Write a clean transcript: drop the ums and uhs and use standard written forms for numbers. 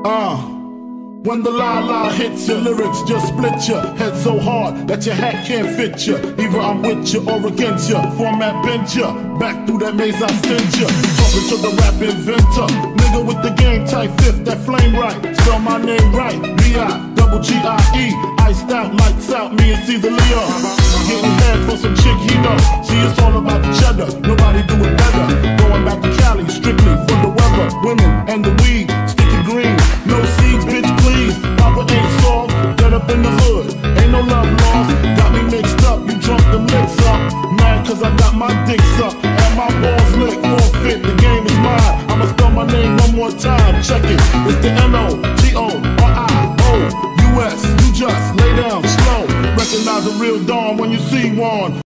When the la-la hits your lyrics, just split your head so hard that your hat can't fit you. Either I'm with you or against you. Format bent you, back through that maze I sent you. Talking to the rap inventor, nigga with the game type fifth, that flame right. Spell my name right, B-I-double-G-I-E. Iced out, lights out, me and Caesar Leo. Getting head for some chick he know. See, it's all about the cheddar, nobody do it better. Going back to Cali, strictly for the weather, women and the weed. Sticky green, no seeds, bitch please. Papa ain't soft, dead up in the hood. Ain't no love lost, got me mixed up. You drunk the mix up, mad cause I got my dick sucked and my balls licked. Forfeit, the game is mine. I'ma spell my name one more time, check it. It's the